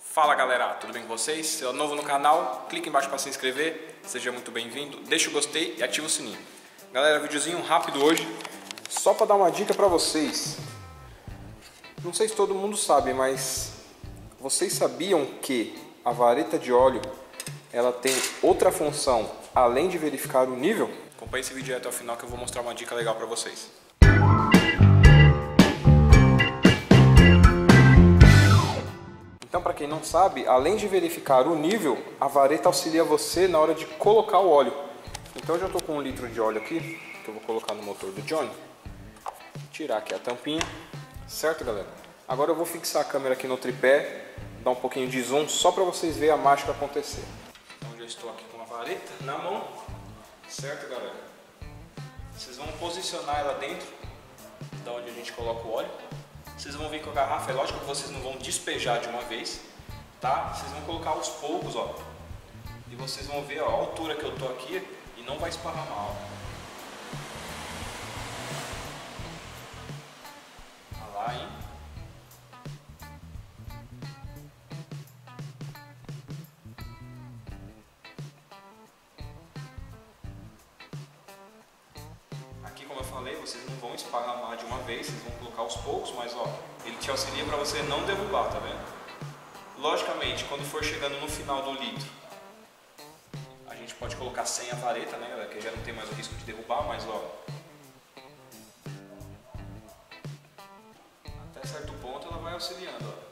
Fala galera, tudo bem com vocês? Se é novo no canal, clique embaixo para se inscrever, seja muito bem-vindo, deixa o gostei e ativa o sininho. Galera, videozinho rápido hoje, só para dar uma dica para vocês. Não sei se todo mundo sabe, mas vocês sabiam que a vareta de óleo ela tem outra função além de verificar o nível? Acompanhe esse vídeo até o final que eu vou mostrar uma dica legal para vocês. Então, para quem não sabe, além de verificar o nível, a vareta auxilia você na hora de colocar o óleo. Então eu já estou com 1 litro de óleo aqui, que eu vou colocar no motor do Johnny. Tirar aqui a tampinha, certo galera? Agora eu vou fixar a câmera aqui no tripé, dar um pouquinho de zoom, só para vocês verem a mágica acontecer. Então já estou aqui com a vareta na mão, certo galera? Vocês vão posicionar ela dentro da onde a gente coloca o óleo. Vocês vão vir com a garrafa, é lógico que vocês não vão despejar de uma vez, tá? Vocês vão colocar aos poucos, ó. E vocês vão ver ó, a altura que eu tô aqui e não vai esparramar, ó. Olha lá, hein? Aqui, como eu falei, vocês não vão esparramar de uma vez, vocês vão colocar aos poucos, mas ó, ele te auxilia para você não derrubar, tá vendo? Logicamente, quando for chegando no final do litro, a gente pode colocar sem a vareta, né, galera? Que já não tem mais o risco de derrubar, mas ó, até certo ponto ela vai auxiliando, ó.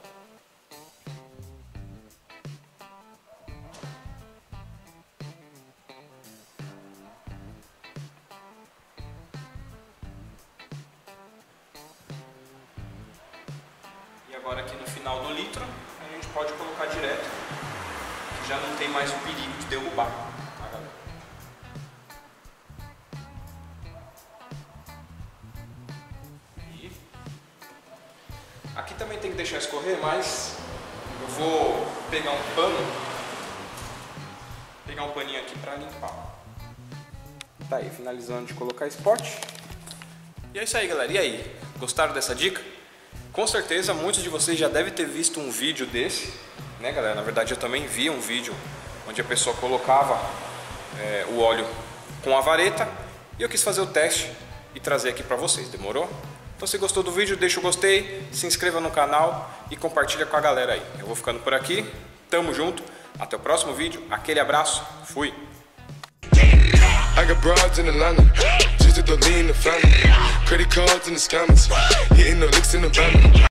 Agora aqui no final do litro, a gente pode colocar direto, que já não tem mais o perigo de derrubar, tá, galera? E aqui também tem que deixar escorrer, mas eu vou pegar um paninho aqui para limpar. Tá aí, finalizando de colocar esse pote. E é isso aí, galera. E aí, gostaram dessa dica? Com certeza muitos de vocês já devem ter visto um vídeo desse, né galera? Na verdade eu também vi um vídeo onde a pessoa colocava o óleo com a vareta e eu quis fazer o teste e trazer aqui pra vocês, demorou? Então se gostou do vídeo, deixa o gostei, se inscreva no canal e compartilha com a galera aí. Eu vou ficando por aqui, tamo junto, até o próximo vídeo, aquele abraço, fui! I got broads in Atlanta, just to lean the family. Credit cards in the scammers, hitting the licks in the van.